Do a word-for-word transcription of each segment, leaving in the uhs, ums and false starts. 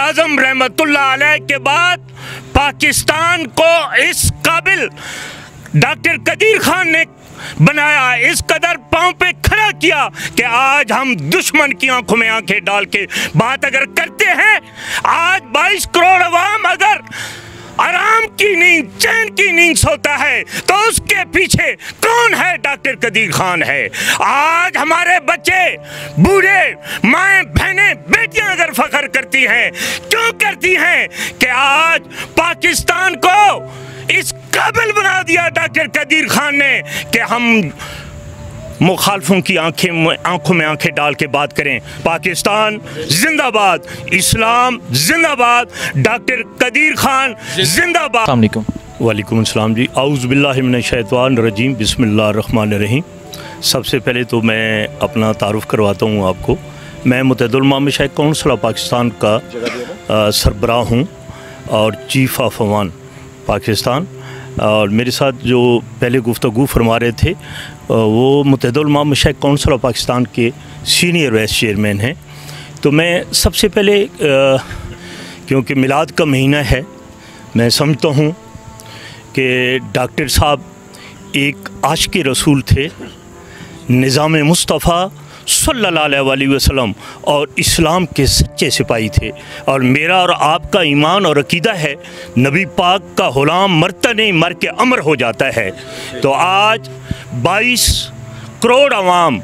आज़म रहमतुल्लाह अलैह के बाद पाकिस्तान को इस काबिल डॉक्टर कदीर खान ने बनाया, इस कदर पांव पे खड़ा किया कि आज हम दुश्मन की आंखों में आंखें डाल के बात अगर करते हैं। आज बाईस करोड़ अवाम अगर आराम की नींद, चैन की नींद सोता है तो उसके पीछे कौन है? डॉक्टर कदीर खान है। आज हमारे बच्चे, बूढ़े, माएँ, बहनें, बेटियां अगर फख्र करती हैं, क्यों करती हैं? कि आज पाकिस्तान को इस काबिल बना दिया डॉक्टर कदीर खान ने कि हम मुखालफों की आंखें आंखों में आंखें डाल के बात करें। पाकिस्तान जिंदाबाद, इस्लाम जिंदाबाद, डॉक्टर कदीर खान जिंदाबाद। अस्सलाम वालेकुम। वालेकुम अस्सलाम जी। औज़ु बिल्लाहि मिनश शैतानिर रजीम, बिस्मिल्लाहिर रहमानिर रहीम। सबसे पहले तो मैं अपना तारुफ़ करवाता हूँ आपको। मैं मुत्तहिदुल उलमा मशाइख काउंसिल ऑफ पाकिस्तान का आ, सरबराह हूँ और चीफ़ ऑफ अवान पाकिस्तान। और मेरे साथ जो पहले गुफ्तगू फरमा रहे थे वो मुत्तहिदुल उलमा मशाइख काउंसिल ऑफ पाकिस्तान के सीनियर वाइस चेयरमैन हैं। तो मैं सबसे पहले क्योंकि मिलाद का महीना है, मैं समझता हूँ कि डॉक्टर साहब एक आशिक़ रसूल थे, निज़ाम मुस्तफ़ा सल्लल्लाहु अलैहि वसल्लम और इस्लाम के सच्चे सिपाही थे। और मेरा और आपका ईमान और अकीदा है, नबी पाक का ग़ुलाम मरता नहीं, मर के अमर हो जाता है। तो आज बाईस करोड़ अवाम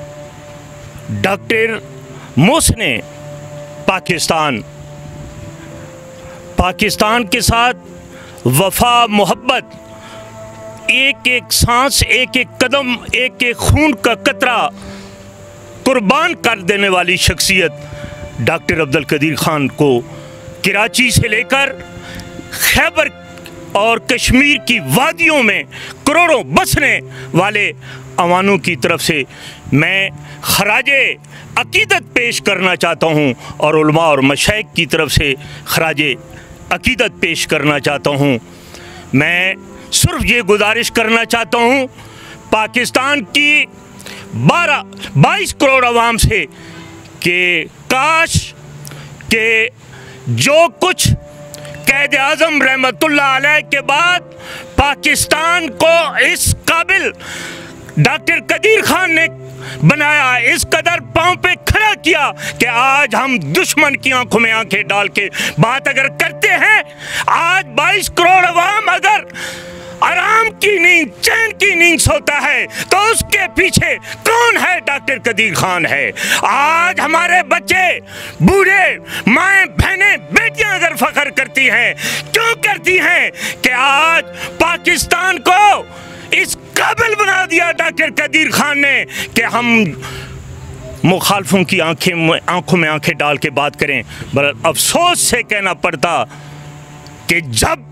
डॉक्टर मोहसिन पाकिस्तान पाकिस्तान के साथ वफ़ा मोहब्बत, एक एक सांस, एक एक कदम, एक एक खून का कतरा कुर्बान कर देने वाली शख्सियत डॉक्टर अब्दुल कदीर खान को कराची से लेकर खैबर और कश्मीर की वादियों में करोड़ों बसने वाले अवानों की तरफ से मैं खराजे अकीदत पेश करना चाहता हूँ और उलमा और मशाइख की तरफ से खराजे अकीदत पेश करना चाहता हूँ। मैं सिर्फ ये गुजारिश करना चाहता हूँ पाकिस्तान की बारह बाईस करोड़ अवाम से कि काश के जो कुछ कैद आज़म रहमतुल्लाह अलैह के बाद पाकिस्तान को इस काबिल डॉक्टर कदीर खान ने बनाया, इस कदर पांव पे खड़ा किया कि आज हम दुश्मन की आंखों में आंखें डाल के बात अगर करते हैं। आज बाईस करोड़ अवाम अगर आराम की नींद, चैन की नींद सोता है तो उसके पीछे कौन है? डॉक्टर कदीर खान है। आज हमारे बच्चे, बूढ़े, माएँ, बहनें, बेटियां अगर फख्र करती हैं, क्यों करती हैं? कि आज पाकिस्तान को इस काबिल बना दिया डॉक्टर कदीर खान ने कि हम मुखालफों की आंखें आंखों में आंखें डाल के बात करें। बड़ा अफसोस से कहना पड़ता कि जब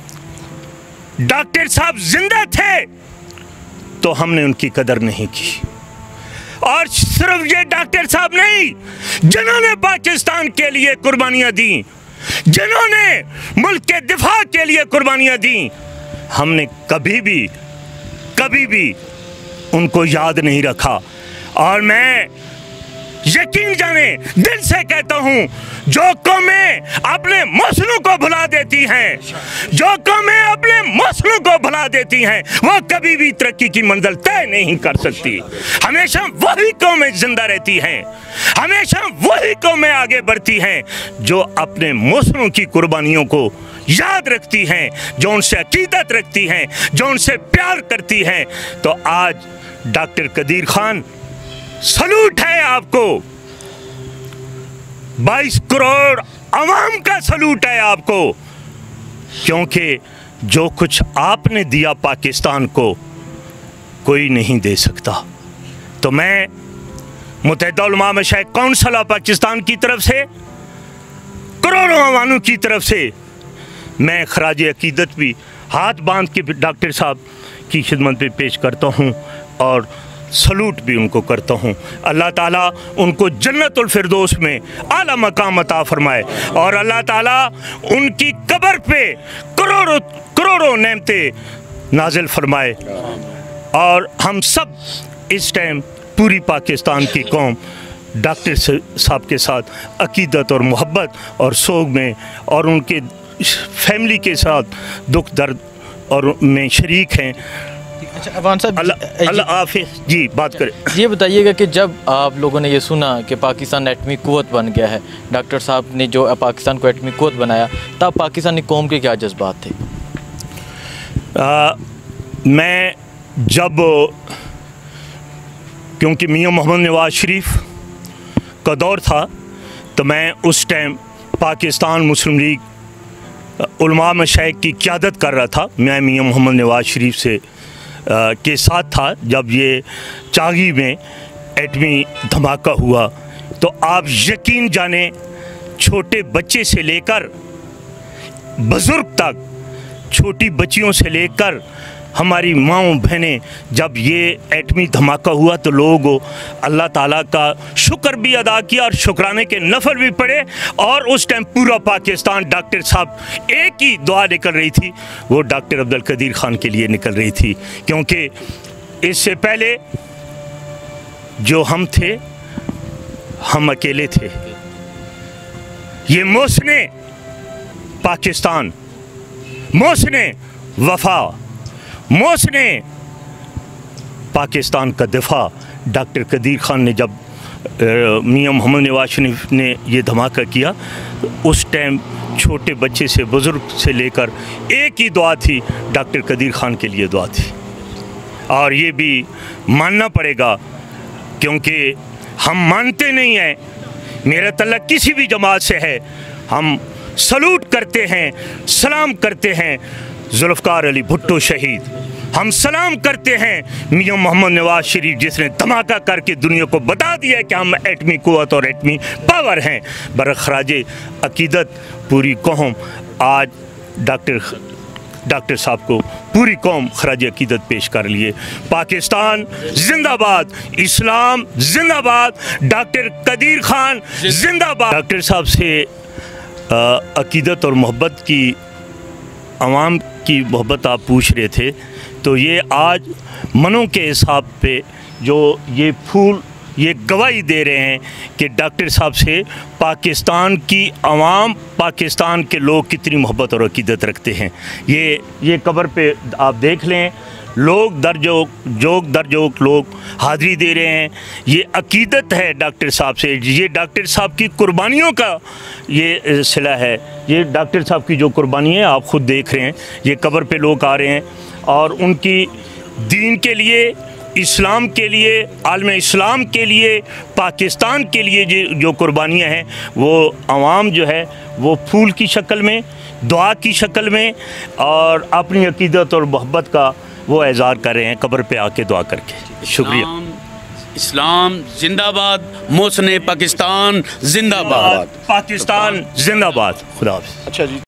डॉक्टर साहब जिंदा थे तो हमने उनकी कदर नहीं की। और सिर्फ ये डॉक्टर साहब नहीं, जिन्होंने पाकिस्तान के लिए कुर्बानियां दी, जिन्होंने मुल्क के दिफा के लिए कुर्बानियां दी, हमने कभी भी कभी भी उनको याद नहीं रखा। और मैं यकीन जाने दिल से कहता हूँ, जो कौमें अपने मसलों को भुला देती हैं, जो कौमें अपने मसलों को भुला देती हैं, वो कभी भी तरक्की की मंजिल तय नहीं कर सकती। हमेशा वही कौमें जिंदा रहती हैं, हमेशा वही कौमें आगे बढ़ती हैं जो अपने मसलों की कुर्बानियों को याद रखती हैं, जो उनसे अकीदत रखती हैं, जो उनसे प्यार करती हैं। तो आज डॉक्टर कदीर खान, सलूट है आपको, बाईस करोड़ अवाम का सलूट है आपको, क्योंकि जो कुछ आपने दिया पाकिस्तान को कोई नहीं दे सकता। तो मैं मुत्तहिदुल उलमा मशाइख काउंसिल ऑफ पाकिस्तान की तरफ से, करोड़ों अवानों की तरफ से मैं खराज अकीदत भी हाथ बांध के डॉक्टर साहब की खिदमत में पेश करता हूँ और सलूट भी उनको करता हूँ। अल्लाह ताला उनको जन्नतुल फिरदौस में आला मकाम अता फरमाए और अल्लाह ताला उनकी कब्र पे करोड़ों करोड़ों नेमतें नाजिल फरमाए। और हम सब इस टाइम पूरी पाकिस्तान की कौम डॉक्टर साहब के साथ अकीदत और मोहब्बत और सोग में और उनके फैमिली के साथ दुख दर्द और में शरीक हैं। अच्छा अफगान साहब, अल्लाह हाफिज़ जी। बात करें, ये बताइएगा कि जब आप लोगों ने ये सुना कि पाकिस्तान एटमी कुव्वत बन गया है, डॉक्टर साहब ने जो पाकिस्तान को एटमी कुव्वत बनाया, तब पाकिस्तानी कौम के क्या जज्बात थे? आ, मैं जब क्योंकि मियां मोहम्मद नवाज शरीफ का दौर था तो मैं उस टाइम पाकिस्तान मुस्लिम लीग उलमा मशाइख की क़यादत कर रहा था। मैं मियां मोहम्मद नवाज शरीफ से आ, के साथ था जब ये चागी में एटमी धमाका हुआ। तो आप यकीन जाने, छोटे बच्चे से लेकर बुज़ुर्ग तक, छोटी बच्चियों से लेकर हमारी माँओं बहनें, जब ये एटमी धमाका हुआ तो लोग अल्लाह ताला का शुक्र भी अदा किया और शुक्राने के नफल भी पढ़े। और उस टाइम पूरा पाकिस्तान, डॉक्टर साहब एक ही दुआ निकल रही थी, वो डॉक्टर अब्दुल कदीर ख़ान के लिए निकल रही थी। क्योंकि इससे पहले जो हम थे, हम अकेले थे। ये मोहसिने पाकिस्तान, मोहसिने वफा, मोहसिने पाकिस्तान का दिफा डॉक्टर कदीर ख़ान ने जब मियां मोहम्मद नवाज शरीफ ने ये धमाका किया, उस टाइम छोटे बच्चे से बुज़ुर्ग से लेकर एक ही दुआ थी, डॉक्टर कदीर ख़ान के लिए दुआ थी। और ये भी मानना पड़ेगा, क्योंकि हम मानते नहीं हैं, मेरा तल्लुक़ किसी भी जमात से है, हम सलूट करते हैं, सलाम करते हैं जुल्फ़िकार अली भुट्टो शहीद, हम सलाम करते हैं मियां मोहम्मद नवाज शरीफ जिसने धमाका करके दुनिया को बता दिया कि हम एटमी कुव्वत और एटमी पावर हैं। बरखराज अकीदत पूरी कौम आज डॉक्टर डॉक्टर साहब को पूरी कौम खराज अकीदत पेश कर लिए। पाकिस्तान जिंदाबाद, इस्लाम जिंदाबाद, डॉक्टर कदीर ख़ान जिंदाबाद। डॉक्टर साहब से अकीदत और मोहब्बत की, आवाम की मोहब्बत आप पूछ रहे थे, तो ये आज मनों के हिसाब पे जो ये फूल ये गवाही दे रहे हैं कि डॉक्टर साहब से पाकिस्तान की आवाम, पाकिस्तान के लोग कितनी मोहब्बत और अकीदत रखते हैं। ये ये कब्र पे आप देख लें, लोग दरजोक जोक दरजोक लोग हाज़िरी दे रहे हैं। ये अकीदत है डॉक्टर साहब से, ये डॉक्टर साहब की कुर्बानियों का ये सिला है। ये डॉक्टर साहब की जो कुर्बानी है आप ख़ुद देख रहे हैं, ये कब्र पे लोग आ रहे हैं और उनकी दीन के लिए, इस्लाम के लिए, आलम इस्लाम के लिए, पाकिस्तान के लिए जो जो कुर्बानियाँ हैं, वो आवाम जो है वो फूल की शक्ल में, दुआ की शक्ल में और अपनी अकीदत और मोहब्बत का वो एज़हार कर रहे हैं कब्र पे आके दुआ करके। शुक्रिया। इस्लाम जिंदाबाद, मोहसिने पाकिस्तान जिंदाबाद, पाकिस्तान जिंदाबाद। खुदा हाफ़िज़। अच्छा जी।